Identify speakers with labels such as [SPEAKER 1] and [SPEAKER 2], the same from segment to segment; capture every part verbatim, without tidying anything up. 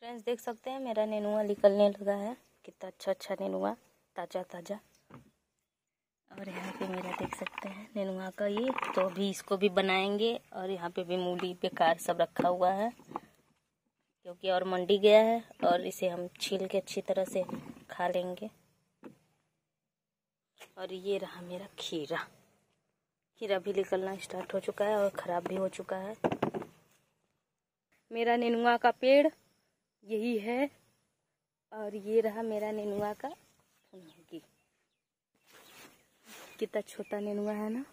[SPEAKER 1] Friends देख सकते हैं मेरा नेनुआ निकलने लगा है। कितना अच्छा अच्छा नेनुआ ताज़ा ताज़ा। और यहाँ पे मेरा देख सकते हैं नेनुआ का ये, तो अभी इसको भी बनाएंगे। और यहाँ पे भी मूली बेकार सब रखा हुआ है क्योंकि और मंडी गया है, और इसे हम छील के अच्छी तरह से खा लेंगे। और ये रहा मेरा खीरा। खीरा भी निकलना स्टार्ट हो चुका है और ख़राब भी हो चुका है। मेरा नेनुआ का पेड़ यही है। और ये रहा मेरा नेनुआ का फुनगी। कितना छोटा नेनुआ है ना।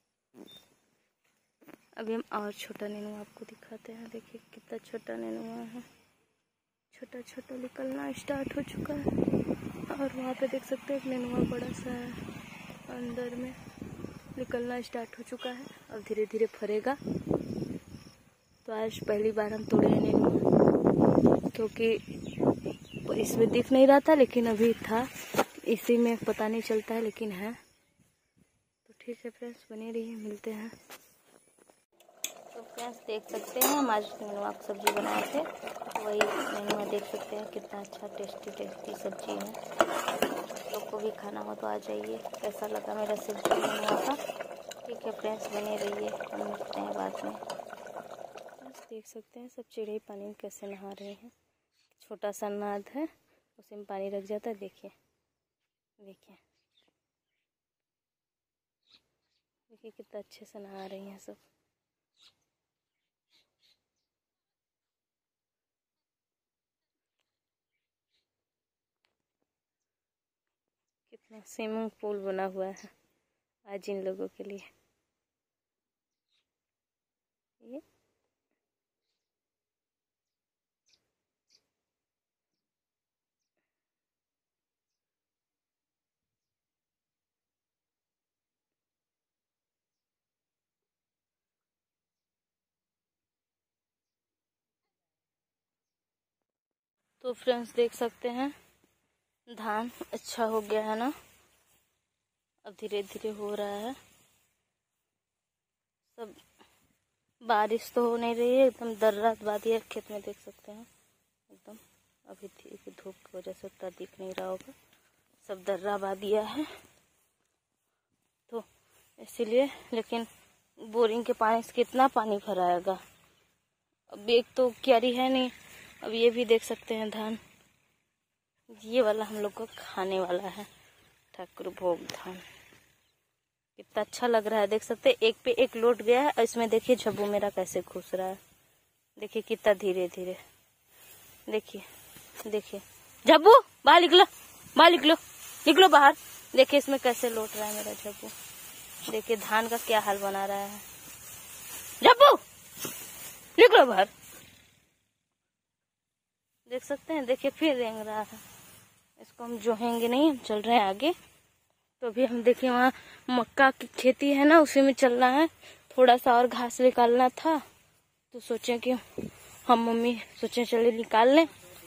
[SPEAKER 1] अभी हम और छोटा नेनुआ आपको दिखाते हैं। देखिए कितना छोटा नेनुआ है, छोटा छोटा निकलना स्टार्ट हो चुका है। और वहाँ पे देख सकते हैं एक नेनुआ बड़ा सा है, अंदर में निकलना स्टार्ट हो चुका है और धीरे धीरे फरेगा। तो आज पहली बार हम तोड़े हैं नेनुआ, क्योंकि इसमें दिख नहीं रहा था, लेकिन अभी था। इसी में पता नहीं चलता है, लेकिन है। तो ठीक है फ्रेंड्स, बने रहिए, मिलते हैं। तो फ्रेंड्स देख सकते हैं हम आज नेनुआ की सब्जी बनाए थे। वही नेनुआ देख सकते हैं कितना अच्छा टेस्टी टेस्टी सब्जी है। लोग को भी खाना हो तो आ जाइए। कैसा लगा मेरा सब्जी नेनुआ का? ठीक है फ्रेंड्स, बने रहिए, हम मिलते हैं बाद में। देख सकते हैं सब चिड़ै पानी में कैसे नहा रहे हैं। छोटा सा नाद है, उसी में पानी रख जाता है। देखिए देखिए देखिए कितना अच्छे से नहा रही हैं सब। कितना स्विमिंग पूल बना हुआ है आज इन लोगों के लिए। ये तो फ्रेंड्स देख सकते हैं धान अच्छा हो गया है ना। अब धीरे धीरे हो रहा है सब। बारिश तो हो नहीं रही है, एकदम दर्रा बादी है खेत में। देख सकते हैं एकदम अभी धूप की वजह से उतना दिख नहीं रहा होगा। सब दर्रा बादिया है तो इसीलिए। लेकिन बोरिंग के पानी से कितना पानी भराएगा। अब एक तो क्यारी है नहीं। अब ये भी देख सकते हैं धान, ये वाला हम लोग को खाने वाला है, ठाकुर भोग धान। कितना अच्छा लग रहा है, देख सकते हैं एक पे एक लोट गया है। इसमें देखिए झब्बू मेरा कैसे घुस रहा है। देखिए कितना धीरे धीरे। देखिए देखिए झब्बू बाहर निकलो, बाहर निकलो, निकलो बाहर। देखिए इसमें कैसे लोट रहा है मेरा झब्बू। देखिए धान का क्या हाल बना रहा है। झब्बू निकलो बाहर। देख सकते हैं, देखिए फिर रेंग रहा है। इसको हम जोहेंगे नहीं, हम चल रहे हैं आगे। तो अभी हम देखिए वहाँ मक्का की खेती है ना, उसी में चलना है। थोड़ा सा और घास निकालना था, तो सोचे कि हम मम्मी सोचे चलिए निकाल लें।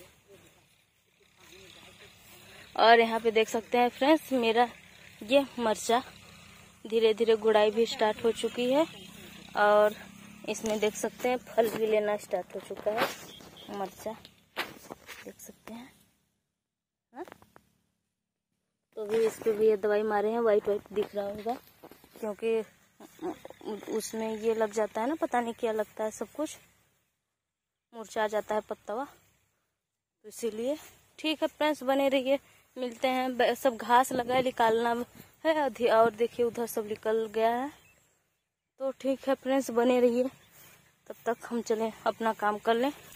[SPEAKER 1] और यहाँ पे देख सकते हैं फ्रेंड्स मेरा ये मरचा धीरे धीरे गुड़ाई भी स्टार्ट हो चुकी है। और इसमें देख सकते हैं फल भी लेना स्टार्ट हो चुका है मरचा, देख सकते हैं हा? तो भी इस पे भी ये दवाई मारे हैं। वाइट वाइट दिख रहा होगा क्योंकि उसमें ये लग जाता है ना, पता नहीं क्या लगता है, सब कुछ मुरझा जाता है पत्तावा, तो इसीलिए। ठीक है फ्रेंड्स, बने रहिए, मिलते हैं। सब घास लगा है, निकालना है। और देखिए उधर सब निकल गया है। तो ठीक है फ्रेंड्स, बने रहिए, तब तक हम चलें अपना काम कर लें।